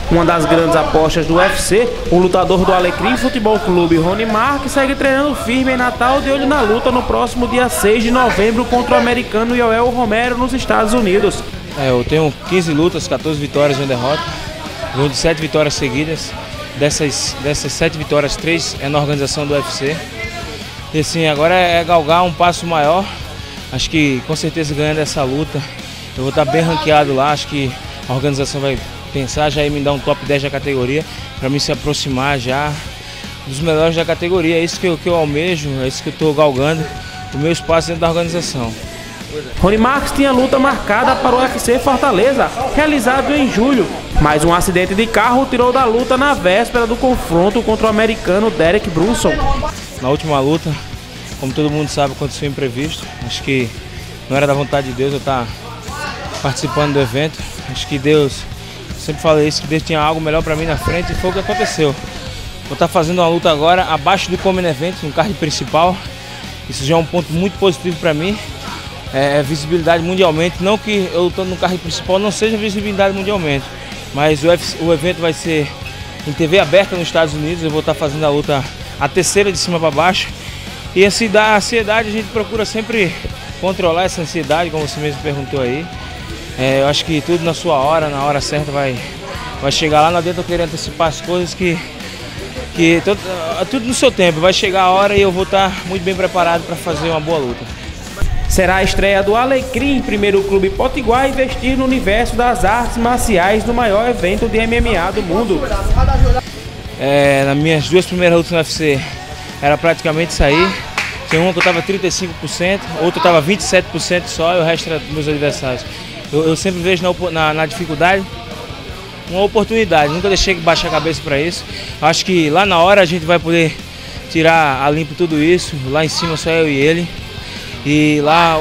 Uma das grandes apostas do UFC, o lutador do Alecrim Futebol Clube, Rony Marques, segue treinando firme em Natal, de olho na luta no próximo dia 6 de novembro contra o americano Yoel Romero nos Estados Unidos. Eu tenho 15 lutas, 14 vitórias e uma derrota. Venho de 7 vitórias seguidas. Dessas 7 vitórias, 3 é na organização do UFC. E assim, agora é galgar um passo maior. Acho que com certeza ganhando essa luta, eu vou estar bem ranqueado lá. Acho que a organização vai pensar já em me dar um top 10 da categoria, para mim se aproximar já dos melhores da categoria. É isso que eu almejo, é isso que eu estou galgando, o meu espaço dentro da organização. Rony Marques tinha luta marcada para o UFC Fortaleza, realizado em julho, mas um acidente de carro o tirou da luta na véspera do confronto contra o americano Derek Brunson. Na última luta, como todo mundo sabe, aconteceu um imprevisto. Acho que não era da vontade de Deus eu estar participando do evento. Acho que Deus, sempre falei isso, que Deus tinha algo melhor para mim na frente e foi o que aconteceu. Vou estar fazendo uma luta agora abaixo do Common Event, no card principal. Isso já é um ponto muito positivo para mim. É visibilidade mundialmente, não que eu lutando no card principal não seja visibilidade mundialmente, mas o evento vai ser em TV aberta nos Estados Unidos. Eu vou estar fazendo a luta a terceira de cima para baixo. E assim, da ansiedade, a gente procura sempre controlar essa ansiedade, como você mesmo perguntou aí. Eu acho que tudo na sua hora, na hora certa vai chegar lá. Não adianta eu querer antecipar as coisas que tudo no seu tempo. Vai chegar a hora e eu vou estar muito bem preparado para fazer uma boa luta. Será a estreia do Alecrim, primeiro clube potiguar a investir no universo das artes marciais no maior evento de MMA do mundo. Nas minhas duas primeiras lutas no UFC, era praticamente sair. Tem uma que eu estava 35%, outra eu estava 27% só e o resto era dos meus adversários. Eu sempre vejo na dificuldade uma oportunidade, nunca deixei baixar a cabeça para isso. Acho que lá na hora a gente vai poder tirar a limpo tudo isso, lá em cima só eu e ele. E lá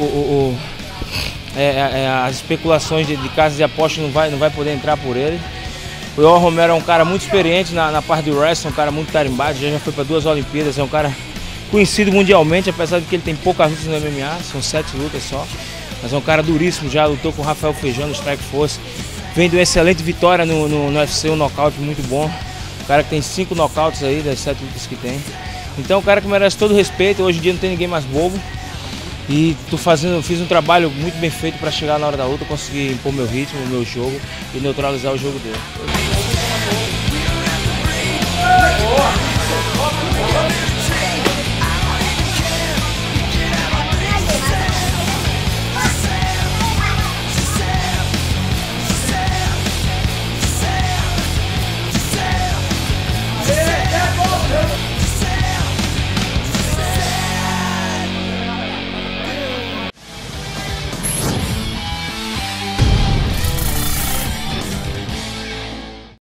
as especulações de casas de aposta não vai poder entrar por ele. O Yoel Romero é um cara muito experiente na parte do wrestling, um cara muito tarimbado, já foi para 2 Olimpíadas, é um cara conhecido mundialmente, apesar de que ele tem poucas lutas no MMA, são 7 lutas só. Mas é um cara duríssimo, já lutou com o Rafael Feijão no Strike Force. Vem de uma excelente vitória no UFC, um nocaute muito bom. Um cara que tem 5 nocautes aí das 7 lutas que tem. Então é um cara que merece todo o respeito, hoje em dia não tem ninguém mais bobo. E fiz um trabalho muito bem feito para chegar na hora da luta, conseguir impor meu ritmo, meu jogo e neutralizar o jogo dele.